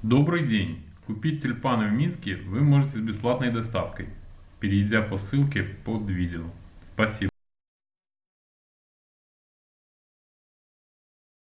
Добрый день! Купить тюльпаны в Минске вы можете с бесплатной доставкой, перейдя по ссылке под видео. Спасибо.